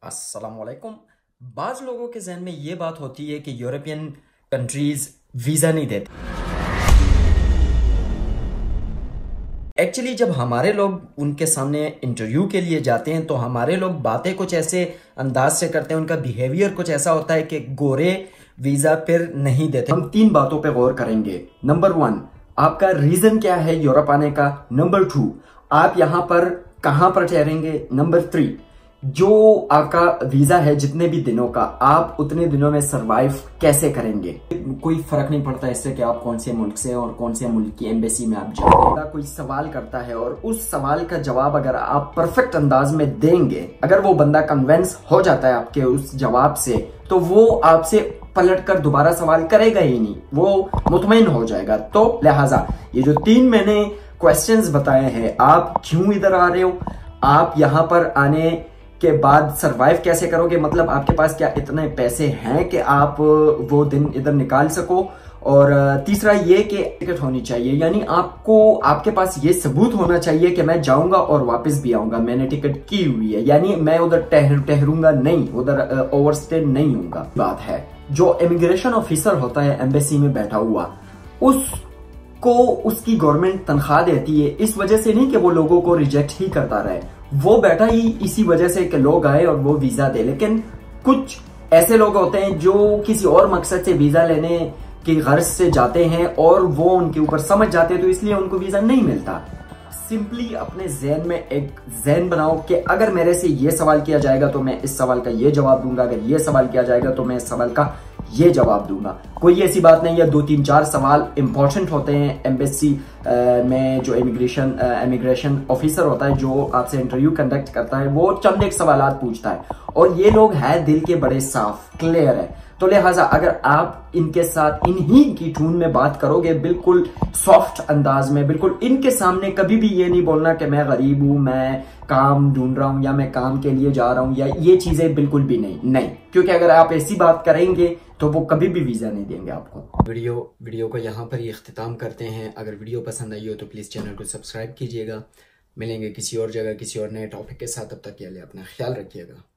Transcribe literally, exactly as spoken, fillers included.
अस्सलामुअलैकुम। बाज़ लोगों के जहन में ये बात होती है कि यूरोपियन कंट्रीज वीज़ा नहीं देते। एक्चुअली जब हमारे लोग उनके सामने इंटरव्यू के लिए जाते हैं तो हमारे लोग बातें कुछ ऐसे अंदाज से करते हैं, उनका बिहेवियर कुछ ऐसा होता है कि गोरे वीज़ा फिर नहीं देते। हम तीन बातों पे गौर करेंगे। नंबर वन, आपका रीज़न क्या है यूरोप आने का। नंबर टू, आप यहाँ पर कहाँ पर ठहरेंगे। नंबर थ्री, जो आपका वीजा है जितने भी दिनों का, आप उतने दिनों में सरवाइव कैसे करेंगे। कोई फर्क नहीं पड़ता इससे कि आप कौन से मुल्क से और कौन से मुल्क की एम्बेसी में आप जाएंगे। कोई सवाल करता है और उस सवाल का जवाब अगर आप परफेक्ट अंदाज में देंगे, अगर वो बंदा कन्विंस हो जाता है आपके उस जवाब से, तो वो आपसे पलट कर दोबारा सवाल करेगा ही नहीं, वो मुतमईन हो जाएगा। तो लिहाजा ये जो तीन मैंने क्वेश्चंस बताए हैं, आप क्यों इधर आ रहे हो, आप यहाँ पर आने के बाद सरवाइव कैसे करोगे, मतलब आपके पास क्या इतने पैसे हैं कि आप वो दिन इधर निकाल सको, और तीसरा ये कि टिकट होनी चाहिए, यानी आपको आपके पास ये सबूत होना चाहिए कि मैं जाऊंगा और वापस भी आऊंगा, मैंने टिकट की हुई है, यानी मैं उधर ठहर ठहरूंगा नहीं, उधर ओवरस्टे नहीं होगा। बात है जो इमिग्रेशन ऑफिसर होता है एम्बेसी में बैठा हुआ, उसको उसकी गवर्नमेंट तनख्वाह देती है इस वजह से नहीं कि वो लोगों को रिजेक्ट ही करता रहे, वो बैठा ही इसी वजह से कि लोग आए और वो वीजा दे। लेकिन कुछ ऐसे लोग होते हैं जो किसी और मकसद से वीजा लेने की गर्ज से जाते हैं और वो उनके ऊपर समझ जाते हैं, तो इसलिए उनको वीजा नहीं मिलता। सिंपली अपने जहन में एक जहन बनाओ कि अगर मेरे से ये सवाल किया जाएगा तो मैं इस सवाल का ये जवाब दूंगा, अगर ये सवाल किया जाएगा तो मैं इस सवाल का ये जवाब दूंगा। कोई ऐसी बात नहीं है, दो तीन चार सवाल इंपॉर्टेंट होते हैं एम्बेसी में। जो इमिग्रेशन इमिग्रेशन ऑफिसर होता है जो आपसे इंटरव्यू कंडक्ट करता है, वो चंद एक सवालात पूछता है, और ये लोग हैं दिल के बड़े साफ, क्लियर है। तो लिहाजा अगर आप इनके साथ इन्हीं की टून में बात करोगे, बिल्कुल सॉफ्ट अंदाज में, बिल्कुल इनके सामने कभी भी ये नहीं बोलना कि मैं गरीब हूं, मैं काम ढूंढ रहा हूं, या मैं काम के लिए जा रहा हूं, या ये चीजें बिल्कुल भी नहीं नहीं क्योंकि अगर आप ऐसी बात करेंगे तो वो कभी भी वीजा नहीं देंगे आपको। वीडियो वीडियो को यहाँ पर ही इख्तिताम करते हैं। अगर वीडियो पसंद आई हो तो प्लीज चैनल को सब्सक्राइब कीजिएगा। मिलेंगे किसी और जगह किसी और नए टॉपिक के साथ, तब तक के लिए अपना ख्याल रखिएगा।